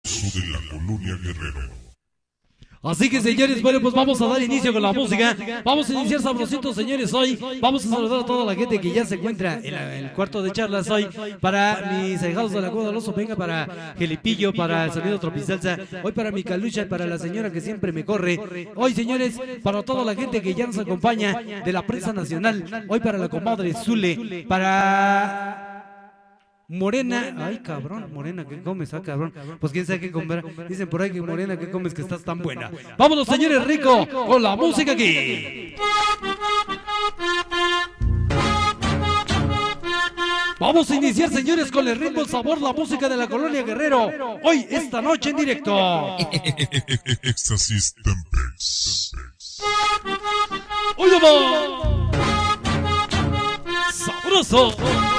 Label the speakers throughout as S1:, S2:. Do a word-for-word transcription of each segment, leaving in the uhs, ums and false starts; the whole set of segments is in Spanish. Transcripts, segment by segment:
S1: de la Colonia Guerrero.
S2: Así que, señores, bueno, pues vamos a dar inicio con la música. Vamos a iniciar sabrositos, señores, hoy. Vamos a saludar a toda la gente que ya se encuentra en, la, en el cuarto de charlas hoy. Para mis ahijados de la Cueva del Oso, venga, para Gelipillo, para el sonido Tropisalsa. Hoy para mi Calucha, para la señora que siempre me corre. Hoy, señores, para toda la gente que ya nos acompaña de la prensa nacional. Hoy para la comadre Zule, para... Morena, ay cabrón, Morena, ¿qué comes? Ah, cabrón, pues quién sabe qué comer. Dicen por ahí que Morena, ¿qué comes? Que estás tan buena. Vámonos, señores, rico, con la música aquí. Vamos a iniciar, señores, con el ritmo, el sabor, la música de la Colonia Guerrero. Hoy, esta noche en directo.
S1: Éxtasis Tempest.
S2: ¡Hoy vamos! ¡Sabroso!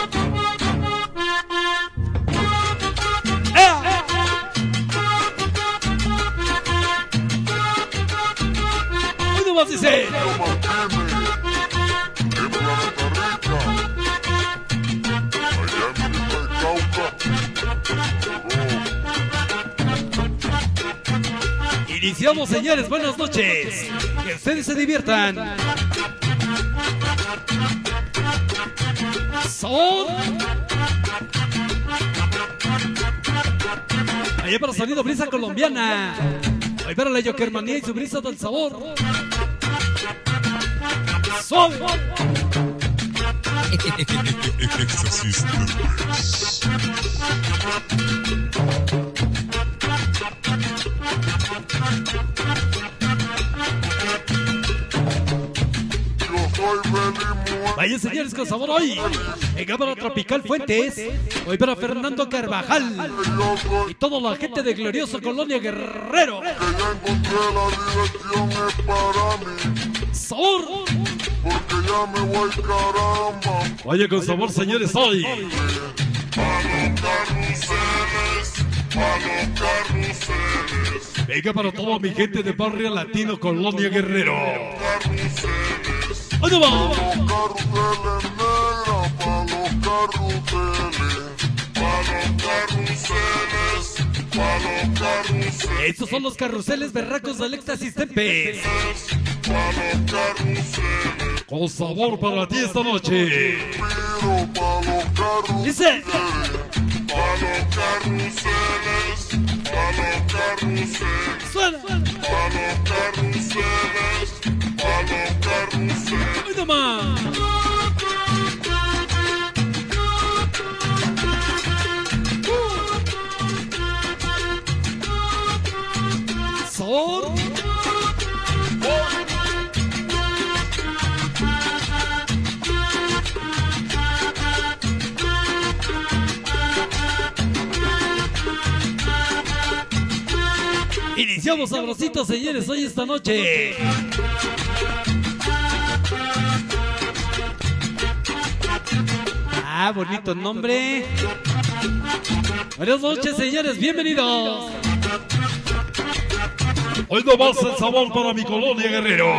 S2: Dice. Iniciamos, señores, buenas noches. Que ustedes se diviertan. Son. Allá para sonido brisa colombiana. Ahí para la Yokermanía y su brisa del sabor. Suave.
S1: Éxtasis Tempest.
S2: Vaya, señores, con sabor hoy. Venga para Tropical Fuentes. Hoy para Fernando Carvajal. Y toda la gente de glorioso Colonia Guerrero.
S3: Que ya encontré la diversión es para mí.
S2: Sabor.
S3: Porque ya me voy caramba.
S2: Vaya con sabor, señores, hoy.
S3: Pa' los carruseles, pa' los carruseles.
S2: Venga para toda mi gente de Barrio Latino Colonia Guerrero.
S3: Carruseles.
S2: ¡Ahí vamos!
S3: Pa' los carruseles negra, pa' los carruseles. Pa' los carruseles, pa' los carruseles.
S2: Estos son los carruseles berracos del Éxtasis Tempest.
S3: Pa' los carruseles.
S2: Con sabor para ti esta noche.
S3: Pero pa' los carruseles.
S2: Dice.
S3: Pa' los carruseles. Pa' los carruseles.
S2: Suena.
S3: Pa' los carruseles. Pa' los carruseles.
S2: ¡Ay, nomás! Sabor. Iniciamos sabrositos, señores, hoy esta noche. Ah, bonito nombre. Buenas noches, señores, bienvenidos. Hoy no más el sabor para mi Colonia Guerrero.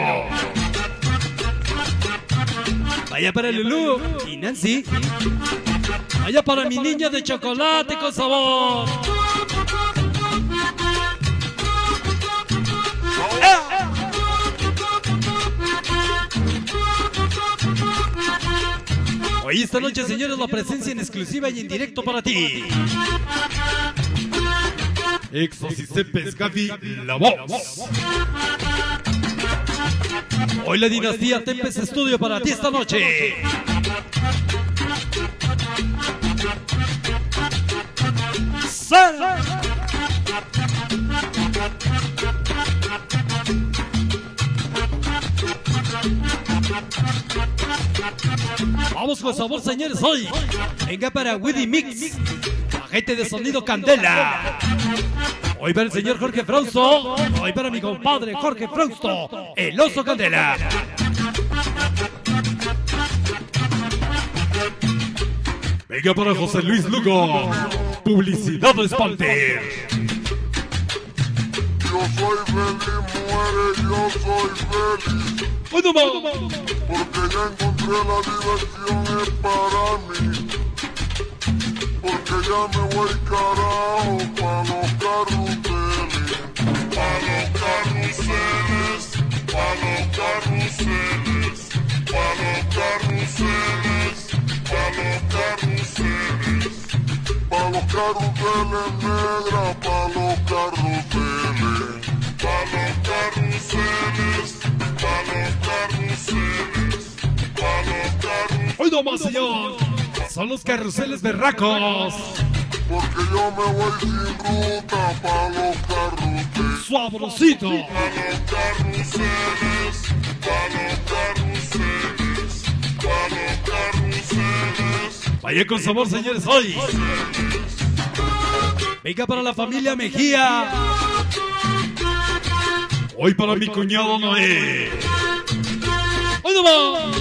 S2: Vaya para Lulú y Nancy. Vaya para mi niña de chocolate con sabor. Hoy esta noche, señores, la presencia en exclusiva y en directo para ti. Éxtasis Tempest, Gaby, la voz. Hoy la dinastía Tempest Estudio para ti esta noche. ¡Sal! Vamos con sabor, señores, hoy. Venga para Woody Mix, agente de sonido Candela. Hoy para el señor Jorge Frausto. Hoy para mi compadre Jorge Frausto, el oso Candela. Venga para José Luis Lugo, publicidad de Spalter.
S3: Yo soy feliz, muere, yo soy feliz.
S2: ¡Bueno, vamos!
S3: Porque ya encontré la diversión es para mí. Porque ya me voy carajo pa' los carros. carruseles negra, pa' los carruseles, pa' los carruseles, pa' los carruseles, pa' los carruseles.
S2: Hoy nomás, señor. Son los carruseles berracos.
S3: Porque yo me voy sin ruta, pa' los carruseles.
S2: Suabrosito.
S3: Pa' los carruseles, pa' los carruseles, pa' los carruseles.
S2: Vaya con sabor, señores, hoy. Venga para la familia Mejía. Hoy para mi cuñado Noé. Hoy nomás.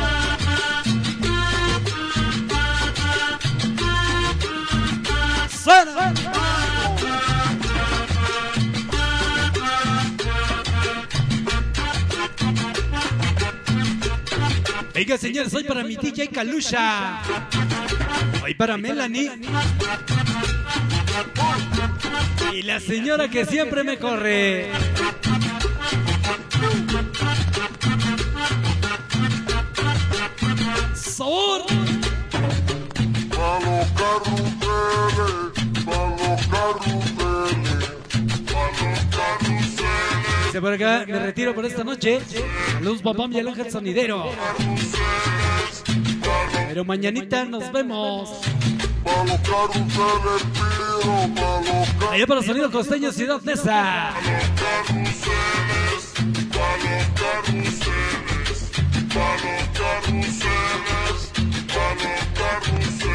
S2: ¡Sana! Venga, señores, hoy para mi D J Kalusha. Hoy para Melanie. Y la señora que siempre me corre. ¡Sabor!
S3: Pa' los carruseles, pa' los carruseles, pa' los carruseles.
S2: Dice por acá, me retiro por esta noche. Saludos, papá, mi Ángel Sonidero. Pero mañanita nos vemos.
S3: Pa' los carruseles pido, pa' los carruseles.
S2: Allá para Sonido Costeño, Ciudad Neza.
S3: Pa' los carruseles, pa' los carruseles, pa' los carruseles, pa' los carruseles.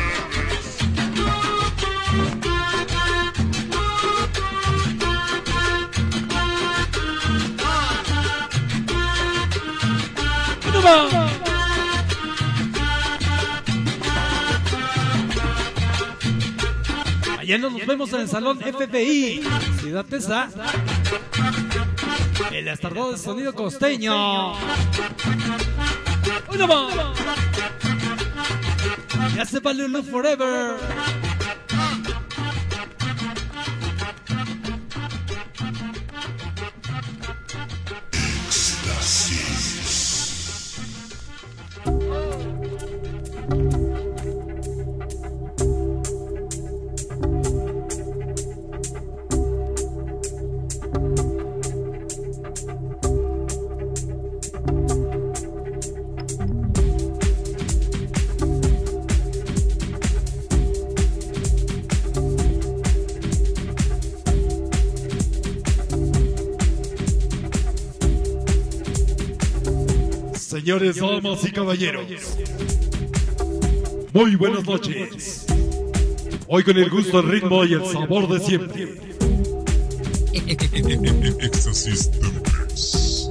S2: Allá nos vemos en el Salón F B I, Ciudad Neza. El estardado de Sonido Costeño. ¡Uno más! Ya se va Lulu Forever. Señores, damas y caballeros, muy buenas noches. Hoy con el gusto, el ritmo y el sabor de siempre.
S1: Éxtasis Tempest.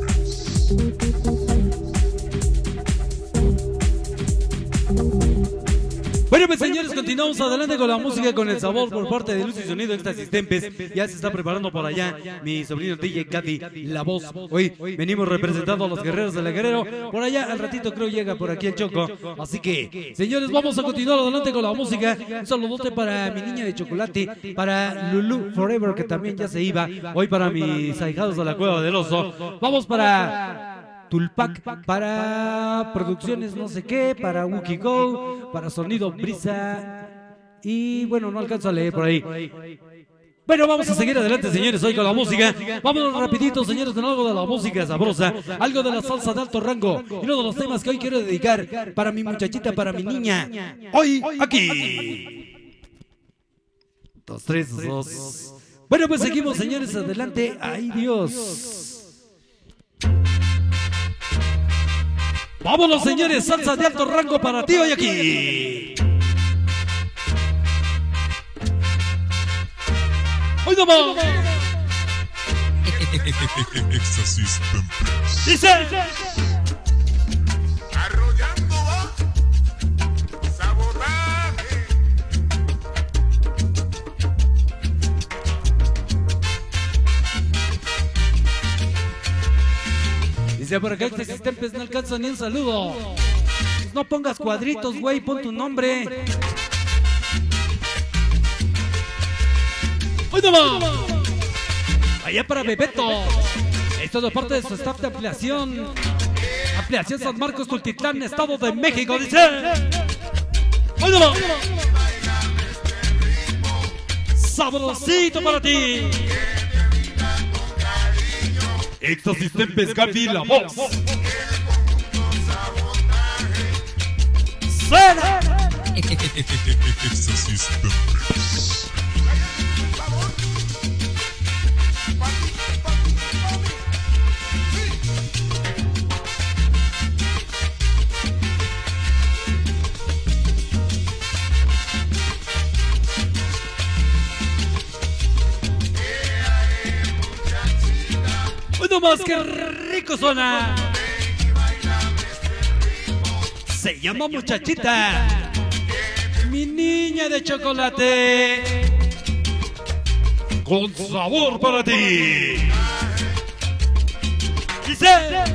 S2: Bueno, pues señores, continuamos adelante con la música, con el sabor por parte de Luz y Sonido Éxtasis Tempest. Ya se está preparando por allá mi sobrino D J Katy, la voz. Hoy venimos representando a los guerreros de la Guerrero. Por allá al ratito creo llega por aquí el Choco. Así que, señores, vamos a continuar adelante con la música. Un saludote para mi niña de chocolate, para Lulu Forever, que también ya se iba. Hoy para mis ahijados de la Cueva del Oso. Vamos para Tulpac, para Producciones no sé qué, para Wookie Go, para Sonido Brisa. Y bueno, no alcanzo a leer por ahí. Bueno, vamos a seguir adelante, señores, hoy con la música. Vámonos rapidito, señores, con algo de la música sabrosa, algo de la salsa de alto rango. Y uno de los temas que hoy quiero dedicar para mi muchachita, para mi niña. Hoy, aquí. Dos, tres, dos. Bueno, pues seguimos, señores, adelante. ¡Ay, Dios! Vámonos, señores, salsa de alto rango para ti hoy aquí. ¡Hoy no más!
S1: Éxtasis Tempest.
S2: ¡Dice!
S3: Arrollando va, sabotaje.
S2: Dice por acá Éxtasis Tempest, no alcanza ni un saludo. No pongas cuadritos, güey, pon tu nombre. ¡Hoy no más! Allá para Bebeto. Esto es de parte de su staff de ampliación. Ampliación San Marcos, Tultitlán, Estado de México. Dice. ¡Hoy no más! Sabrosito para ti. Éxtasis Tempest, Gaby, la voz. ¡Suena!
S1: Éxtasis Tempest.
S2: Uno más, que rico suena. Se llama Muchachita, mi niña de chocolate, con sabor para ti. Dice.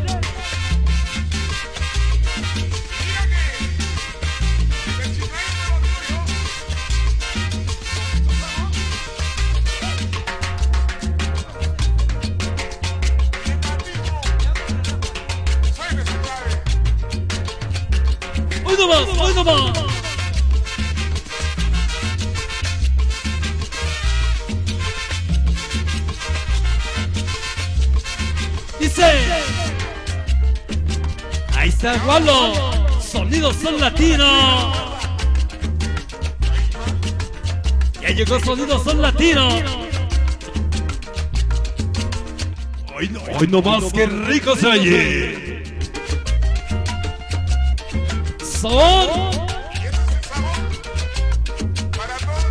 S2: Hoy no más, hoy no más. Dice. Ahí está Walo. Sonidos son latinos. Ya llegó Sonidos son latinos. Hoy no, hoy no más, qué rico se oye. Son.
S3: Y ese es el sabor para todos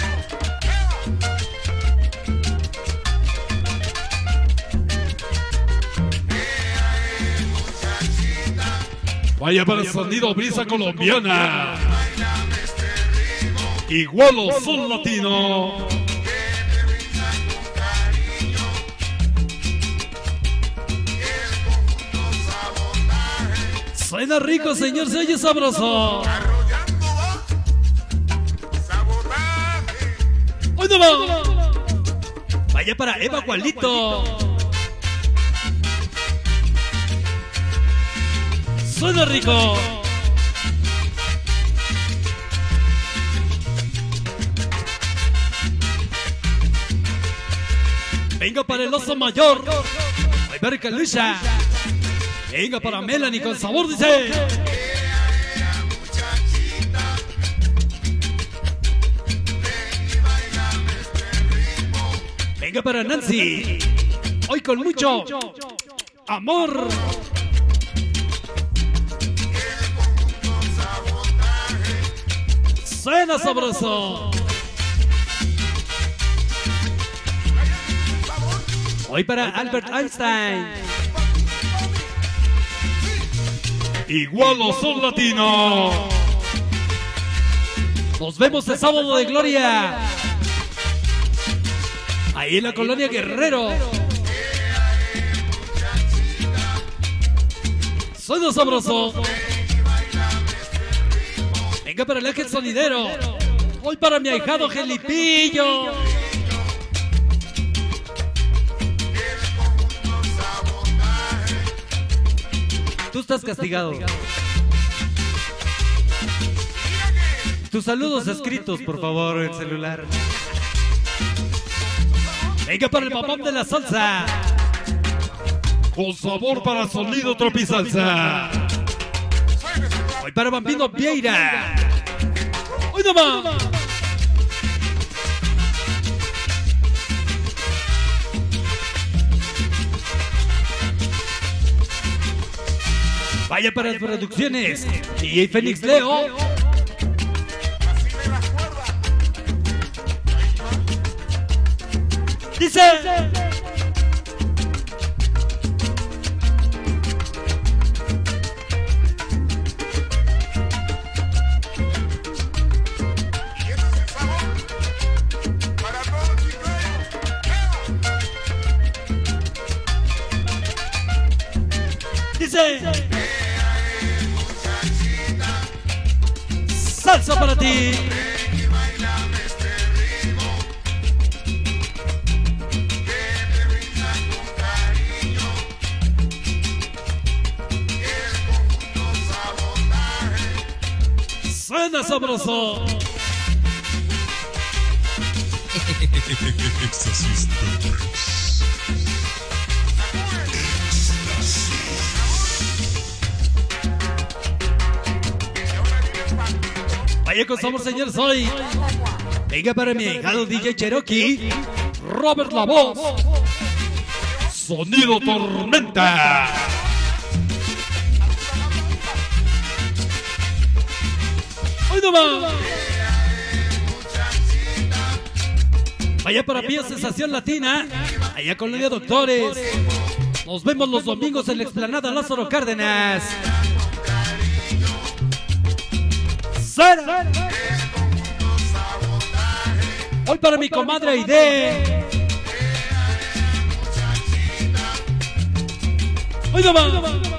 S3: chicos.
S2: Vaya para el sonido brisa colombiana. Igual los son latino. Suena rico, señor, se oye sabroso.
S3: Arrollando va. Sabotaje.
S2: ¡Hoy no va! Vaya para Eva Gualito. Suena rico. Venga para el oso mayor. Ay, ver que lucha. Venga para Melanie con sabor, dice. Venga para Nancy. Hoy con mucho amor. Suena sabroso. Hoy para Albert Einstein. Igual los son latinos. Nos vemos el sábado de gloria. Ahí en la colonia Guerrero. Suena sabroso. Venga para el Ángel Sonidero. Hoy para mi ahijado Gelipillo. Tú estás castigado. Tus saludos escritos, por favor, en celular. Venga para el papá de la salsa. Con sabor para sonido tropisalsa. Hoy para Bambino Vieira. Hoy no más. Vaya para las producciones. D J Fénix Leo. Dice. Dice. Salsa para ti. Suena sabroso.
S1: Éxtasis Perverse.
S2: Vaya con sabor, señores, hoy. Venga para mi hijado D J Cherokee, Robert La Voz, Sonido Tormenta. Hoy nomás. Vaya para Pía Sensación Latina, allá con Lidia Doctores. Nos vemos los domingos en la explanada Lázaro Cárdenas. Sara. Hoy para mi comadre Aide. Hoy nomás.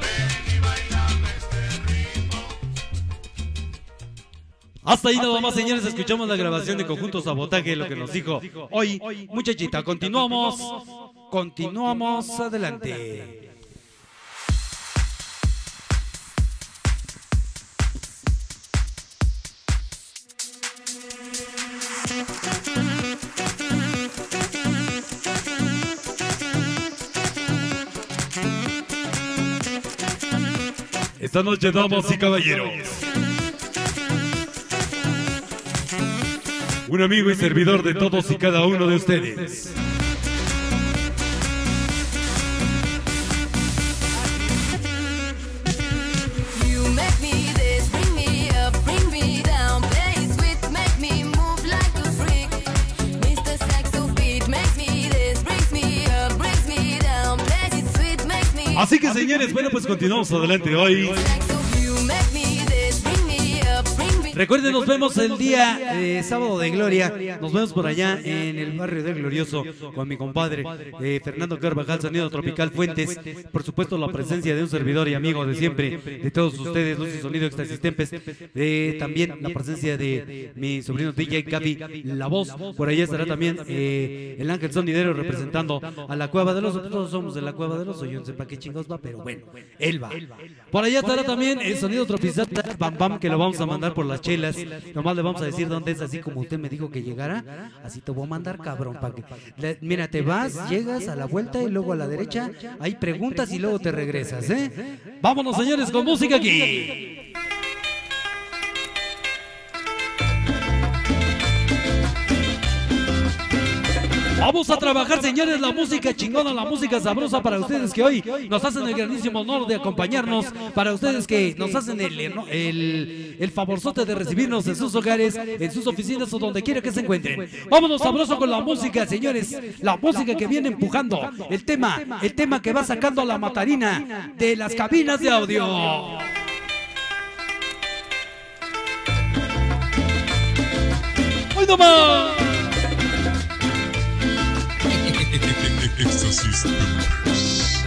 S2: Hasta ahí nada más, señores, escuchamos la grabación de Conjunto Sabotaje, lo que nos dijo hoy. Muchachita, continuamos, continuamos adelante. Esta noche, damas y caballeros, un amigo y servidor de todos y cada uno de ustedes. Así que, señores, bueno, pues continuamos adelante hoy. Recuerden, nos vemos el día eh, sábado de Gloria. Nos vemos por allá en el barrio del Glorioso con mi compadre eh, Fernando Carvajal, Sonido Tropical Fuentes. Por supuesto, la presencia de un servidor y amigo de siempre, de todos ustedes, Luz y Sonido Éxtasis Tempest. Eh, también la presencia de mi sobrino D J Gaby La Voz. Por allá estará también eh, el Ángel Sonidero representando a la Cueva del Oso. Todos somos de la Cueva del Oso. Yo no sé para qué chingados va, pero bueno, él va. Por allá estará también el Sonido Tropical Bam Bam, que lo vamos a mandar por las chelas. Nomás le vamos a decir dónde es, así como usted me dijo que llegara. Así te voy a mandar, cabrón, para que le, mira, te vas, llegas a la vuelta y luego a la derecha hay preguntas y luego te regresas, ¿eh? Vámonos, señores, con música aquí. Vamos a trabajar, señores, la música chingona, la música sabrosa para ustedes que hoy nos hacen el grandísimo honor de acompañarnos, para ustedes que nos hacen el, el, el favorzote de recibirnos en sus hogares, en sus oficinas o donde quiera que se encuentren. Vámonos sabroso con la música, señores, la música que viene empujando, el tema, el tema que va sacando a la matarina de las cabinas de audio. ¡Hoy nomás!
S1: Éxtasis Perverse.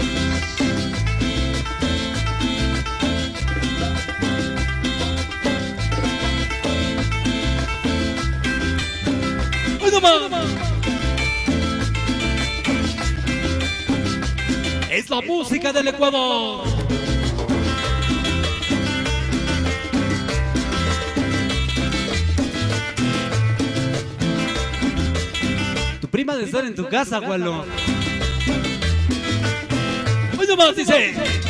S2: ¡Hoy nomás! Es la música del Ecuador. Tu prima de estar en tu casa, Gualo. Hoy nomás dice.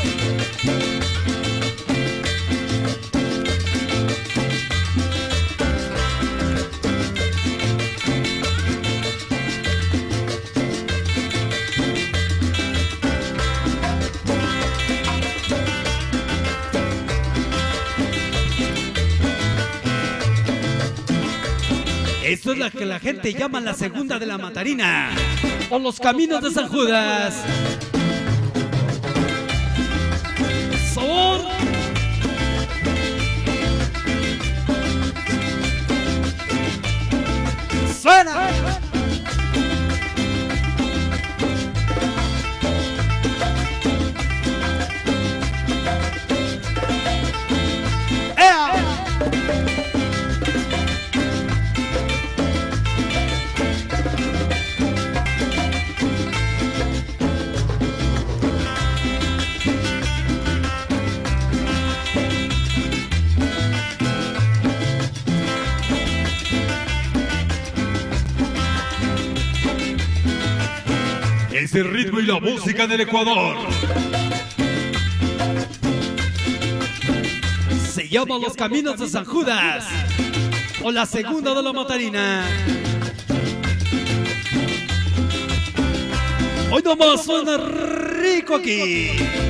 S2: Esto es la que la gente llama la segunda de la Matarina o los caminos de San Judas. Sabor. Suena. es el ritmo y la música del Ecuador. Se llama Los Caminos de San Judas, o la segunda de la Matarina. Hoy nomás suena rico aquí.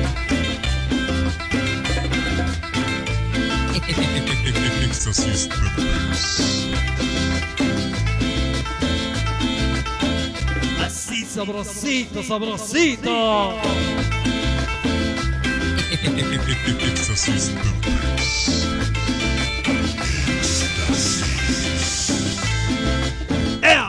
S2: Así sabrosito, sabrosito. ¡Ea!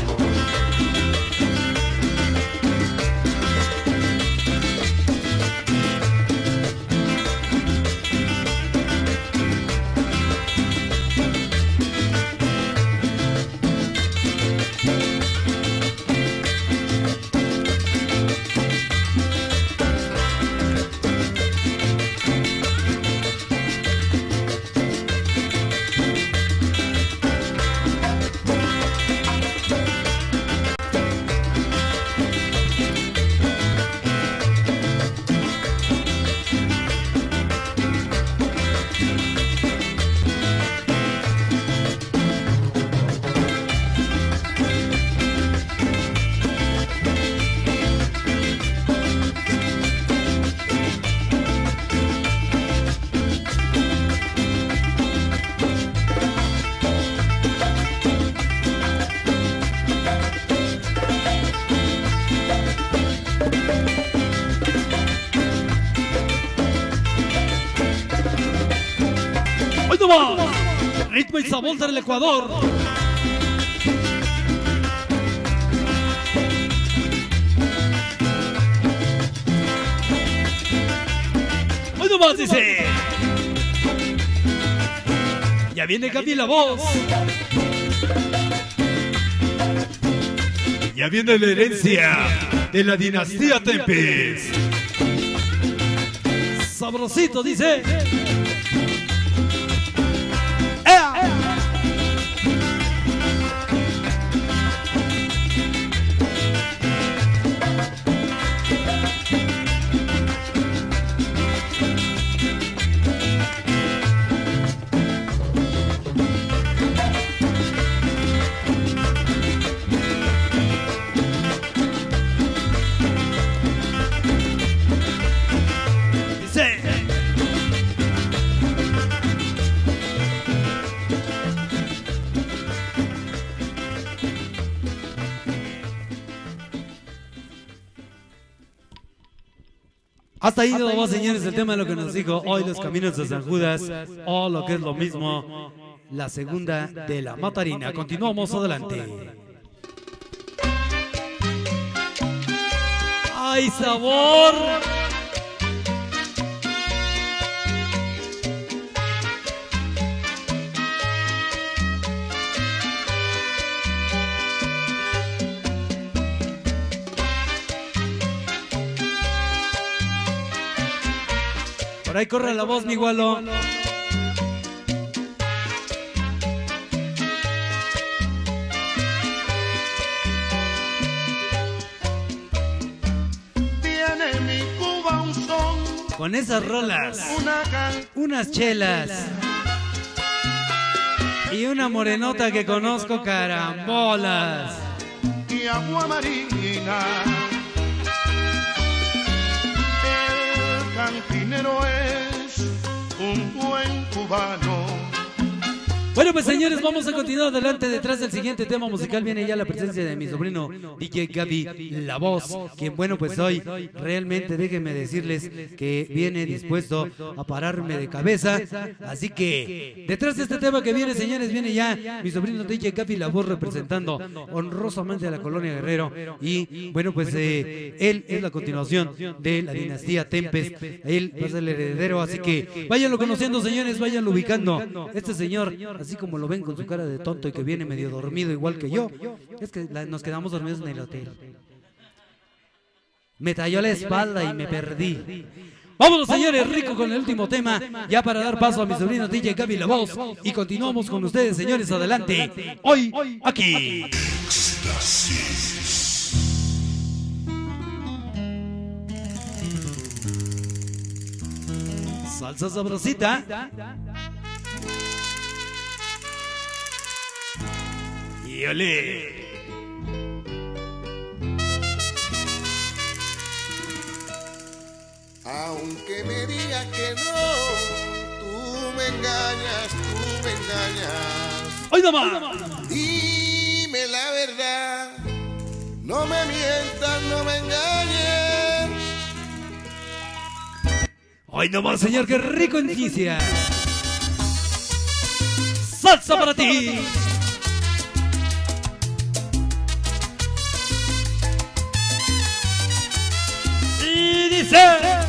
S2: Ritmo y sabor del Ecuador. Hoy nomás dice. Ya viene Gaby la voz. Ya viene la herencia de la dinastía Tempes. Sabrosito dice. Hasta ahí nomás, señores, el tema de lo que nos dijo hoy Los Caminos de San Judas, o lo que es lo mismo, la segunda de la Matarina. Continuamos adelante. ¡Ay, sabor! Por ahí corre la voz, mi gualo.
S3: Tiene mi Cuba un son,
S2: con esas rolas,
S3: una can,
S2: unas chelas y una morenota que conozco, carambolas.
S3: y agua marina. El cantinero es un buen cubano.
S2: Bueno, pues señores, vamos a continuar adelante. Detrás del siguiente tema musical viene ya la presencia de mi sobrino D J Gaby La Voz, quien, bueno, pues hoy realmente déjenme decirles que viene dispuesto a pararme de cabeza. Así que detrás de este tema que viene, señores, viene ya mi sobrino D J Gaby La Voz, representando honrosamente a la colonia Guerrero. Y bueno, pues eh, él es la continuación de la dinastía Tempes. Él va a ser el heredero, así que váyanlo conociendo, señores, váyanlo ubicando. Este señor, así como lo ven con su cara de tonto y que viene medio dormido igual que yo, es que la, nos quedamos dormidos en el hotel. Me talló la espalda y me perdí. Vámonos, señores, rico con el último tema, ya para dar paso a mi sobrino D J Gaby La Voz. Y continuamos con ustedes, señores, adelante. Hoy, aquí. Salsa sabrosita. Y olé.
S3: Aunque me digas que no, tú me engañas, tú me engañas.
S2: ¡Hoy nomás!
S3: Dime la verdad, no me mientas, no me engañes.
S2: ¡Hoy nomás, señor! ¡Qué rico noticia! ¡Salsa para ti! Y dice...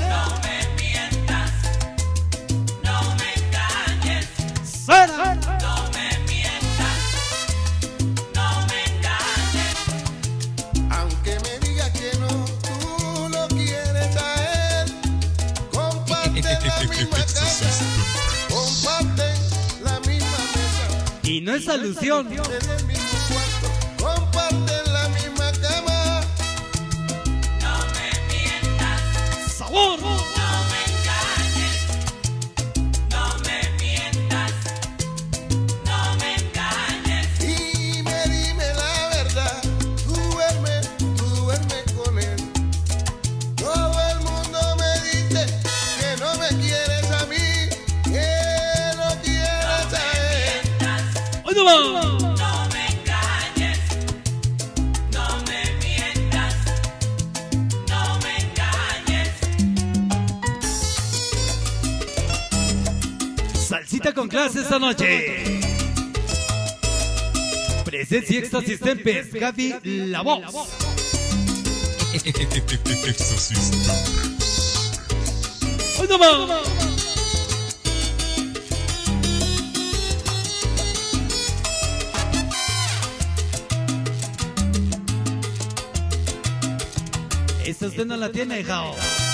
S1: No me mientas, no me engañes.
S3: Aunque me digas que no, tú lo quieres a él. Comparten la misma casa, comparten la misma mesa.
S2: Y no es alusión.
S3: Desde el mismo cuarto, comparten la misma cama.
S1: No me mientas,
S2: ¡Sabor!
S1: no me engañes. No me mientas, no me engañes.
S3: Dime, dime la verdad, tú duerme, tú duerme con él. Todo el mundo me dice que no me quieres a mí, que no quieres a él.
S2: ¡Hoy nomás!
S1: No me engañes, no me mientas, no me engañes.
S2: Salsita con clase esta noche. Presencia y éxtasis tempes. Gaby la voz. ¡Hoy nomás! Esta usted no la tiene, Jao.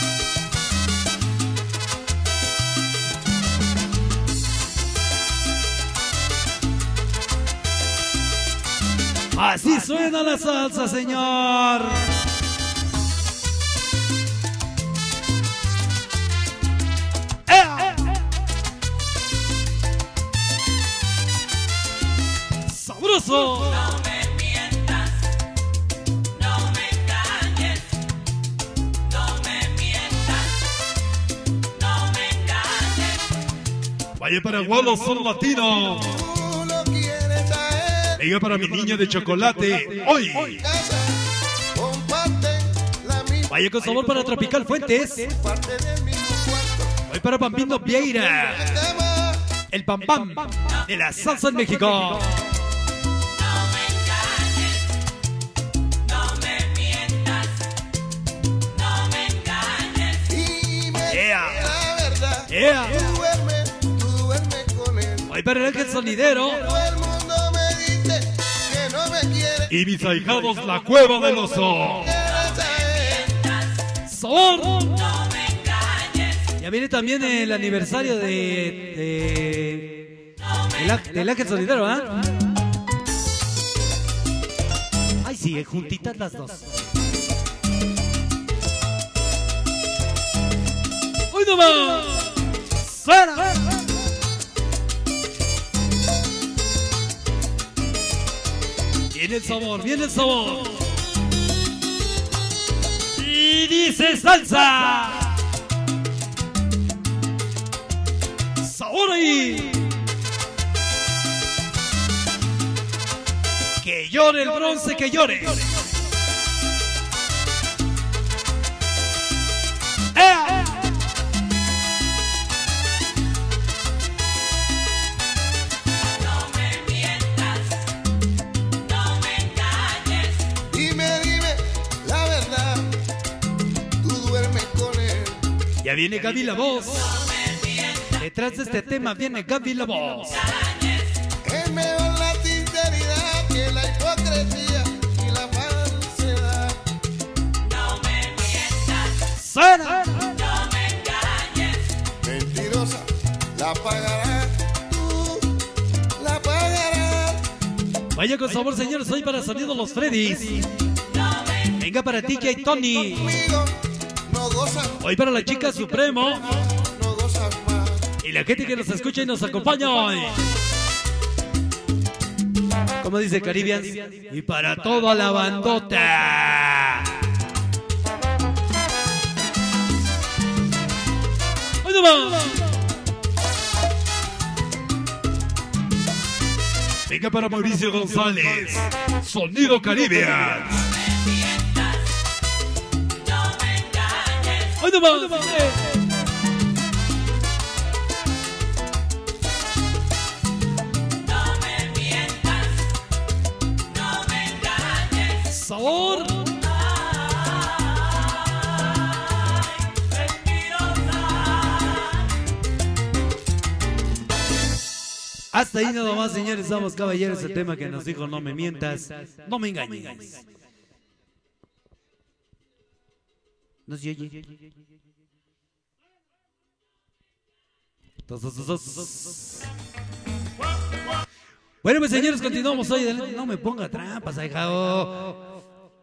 S2: Así suena la salsa, señor. ¡Ea! ¡Sabroso!
S1: No me mientas, no me engañes. No me mientas, no me engañes.
S2: Vaya para Gualo, son latino.
S3: Tú lo quieres a él.
S2: Venga para mi niño de chocolate. Hoy.
S3: Casa, comparten la misma
S2: Vaya con sabor para Tropical Fuentes.
S3: parte del mismo cuarto.
S2: Voy para Bambino Vieira.
S3: Cama,
S2: El Pam Pam de la salsa en México.
S1: No me engañes, no me mientas, no me engañes.
S3: dime
S2: Yeah.
S3: la verdad.
S2: Yeah.
S3: Tú duerme, tú duerme con él.
S2: Voy para el Ángel Sonidero.
S3: Todo el mundo me dice que no me quiere.
S2: Y mis ahijados, la cueva del oso.
S3: Quieres a él.
S2: Sabor.
S1: No me engañes,
S2: Ya viene también el aniversario de, de el á- del Ángel Solidero, ¿ah? Ay, sí, juntitas las dos. ¡Hoy nomás! ¡Suena! Viene el sabor, viene el sabor. Y dice salsa. Sabor ahí. Que llore el bronce, que llore. ¡Ea!
S1: no me mientas, no me engañes.
S3: Dime, dime la verdad. Tú duermes con él.
S2: Ya viene Gaby la voz.
S1: No me mientas,
S2: Detrás de este tema viene Gaby la voz.
S3: Es mejor la sinceridad que la hipocresía y la falsedad.
S1: no me mientas,
S2: ¡Suena!
S1: no me engañes.
S3: Mentirosa, la pagarás. Tú la pagarás.
S2: Vaya con sabor, señores. Hoy para Sonido Los Freddys.
S1: No me
S2: Venga para T J Tony.
S3: Conmigo no gozas,
S2: Hoy para la chica Supremo.
S3: no gozas más.
S2: y la gente que nos escucha y nos acompaña hoy. Como dice Caribbean, y para toda la bandota. ¡Ahí vamos! Venga para Mauricio González, Sonido Caribbean. ¡Ahí vamos! Sabor. Hasta ahí nada más, señores, somos caballeros. El tema que nos dijo: no me mientas, no me engañes. No se oye. Dos, dos, dos, dos. Bueno, pues señores, continuamos hoy. No me ponga trampas, ahijao.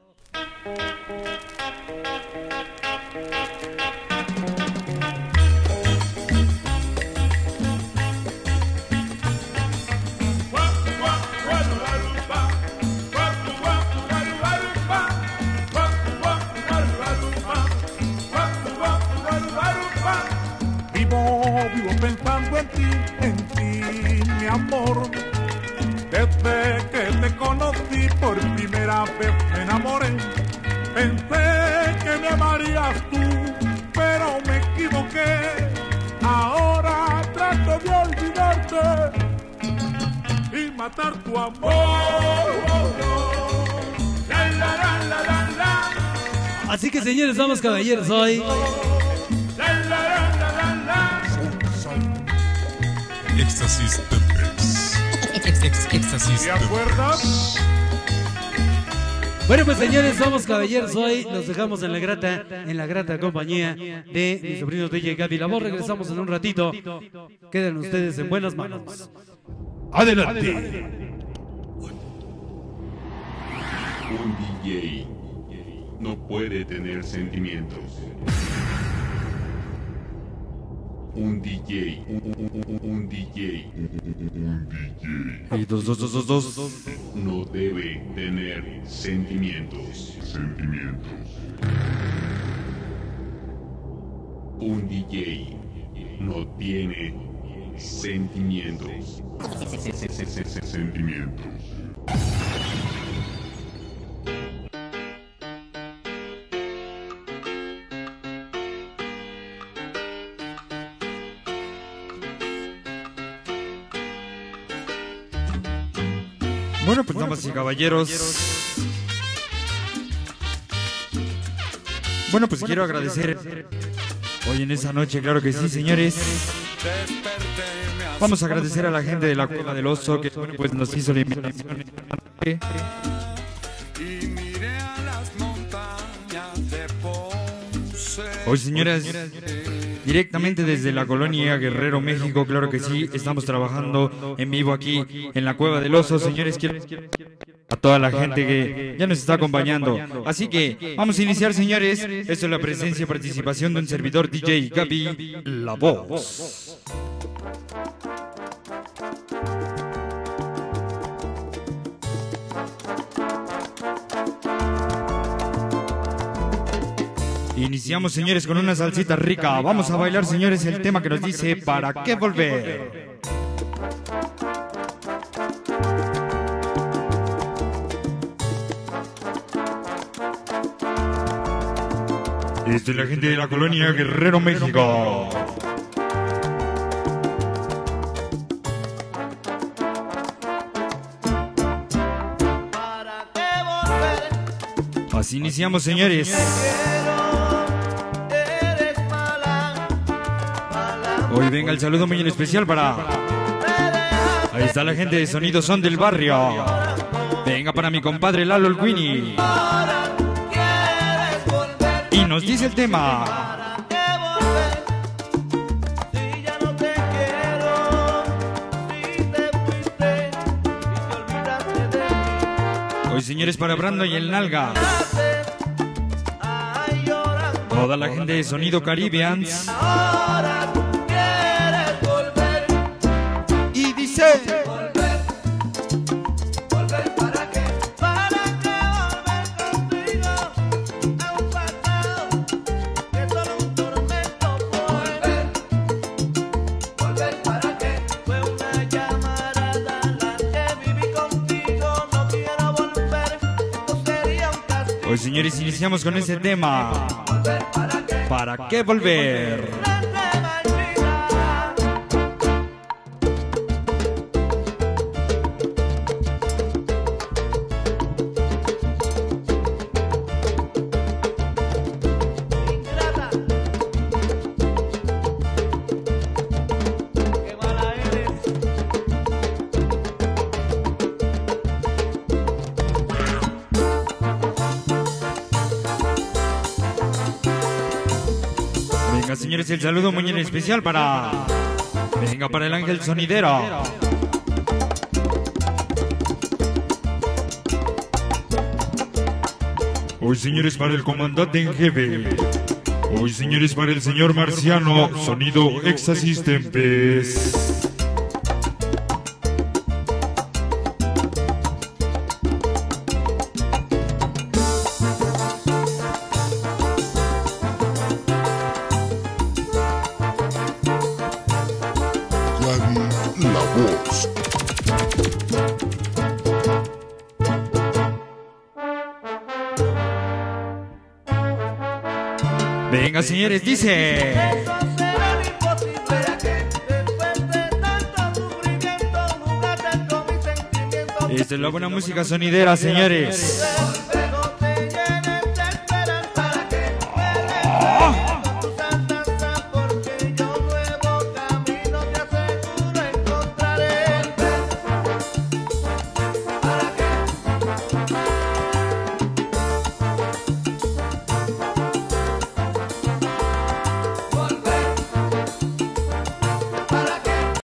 S4: Vivo, vivo pensando en ti, en ti, mi amor. Desde que te conocí por primera vez me enamoré. Pensé que me amarías tú, pero me equivoqué. Ahora trato de olvidarte y matar tu amor. La, la, la, la, la, la.
S2: Así que señores, vamos caballeros hoy.
S4: La, la, la, la, la, la.
S5: Éxtasis de Mix. Ex, ex, éxtasis
S4: ¿Te
S5: de
S4: acuerdas?
S2: Bueno, pues señores, somos caballeros hoy. Los dejamos en la grata, en la grata compañía de mi sobrino D J Gaby Labor. Regresamos en un ratito. Quedan ustedes en buenas manos. Adelante.
S6: Un D J no puede tener sentimientos. Un D J, un, un, un D J, un D J
S2: Y dos, dos, dos, dos, dos.
S6: no debe tener sentimientos. Sentimientos. Un D J no tiene sentimientos. Sentimientos.
S7: Bueno, pues damas y caballeros. Bueno, pues quiero agradecer hoy en esta noche, claro que sí, señores. Vamos a agradecer a la gente de la Cueva del Oso que bueno, pues nos hizo la invitación. Hoy, señoras, directamente desde la colonia Guerrero, México, claro que sí, estamos trabajando en vivo aquí en la Cueva del Oso, señores. Quiero a toda la gente que ya nos está acompañando. Así que vamos a iniciar, señores. Esto es la presencia y participación de un servidor D J Gaby, la voz. Iniciamos, señores, con una salsita rica. Vamos a bailar, señores, el tema que nos dice ¿para qué volver? Esta es la gente de la colonia Guerrero, México. Así iniciamos, señores. Hoy venga el saludo muy en especial para... Ahí está la gente de Sonido Son del Barrio. Venga para mi compadre Lalo el Winnie. Y nos dice el tema. Hoy, señores, para Brando y el Nalga. Toda la gente de Sonido Caribbean. Pues señores, iniciamos con ese tema. ¿Para qué volver? Venga, señores, el saludo muy en especial para... Venga, para el Ángel Sonidero. Hoy, señores, para el comandante en jefe. Hoy, señores, para el señor Marciano, sonido Exasystem Pes.
S6: La voz.
S7: Venga, señores, dice... Esta es la buena música sonidera, señores.